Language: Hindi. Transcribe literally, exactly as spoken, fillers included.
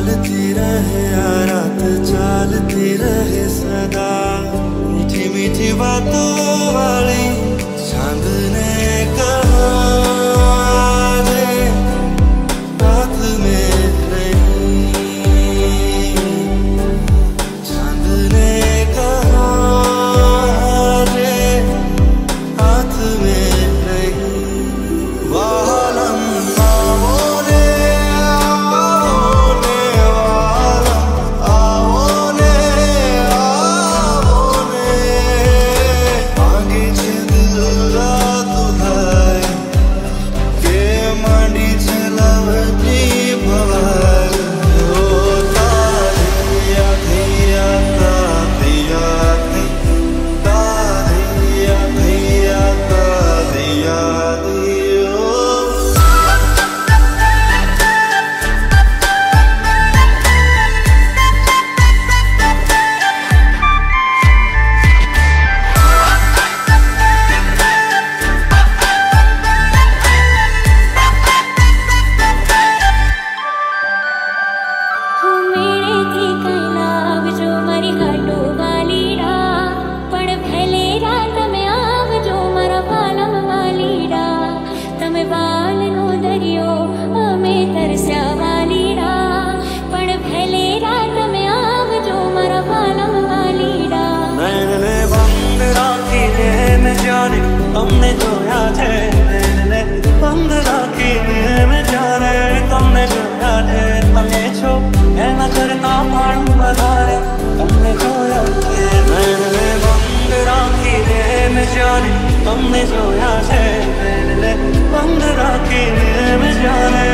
डालती रहे रात चालती रहे सदा, मीठी मीठी बातों वाली चांद ने कहा रे रात में नहीं, चांद ने कहा रे हाथ में नहीं। वालम आओ रे आओ ने वालम आओ ने आओ ने, आगे छे दिलरा तुलाय के मांडी चलावती भवाय, ओ तारिया धिया तारिया तारिया धिया तारिया दियो। मेरे थी कलाव जो मारी घाटो वालीड़ा, पण भेलेरा तमे आव जो मारा वालम वालीड़ा, तमे वालनो दरियो अमे तरस्या वालीड़ा, पण भेलेरा तमे आव जो मारा वालम वालीड़ा। मैंने बंद राखी ने में जाने तुमने जोया है, मैंने बंद राखी ने में जाने तुमने जोया है, तमे छो ऐना करना पान बधारे तुमने जोया है। मैंने बंद राखी ने में जाने तुमने जोया है, मैंने बंद राखी ने में जाने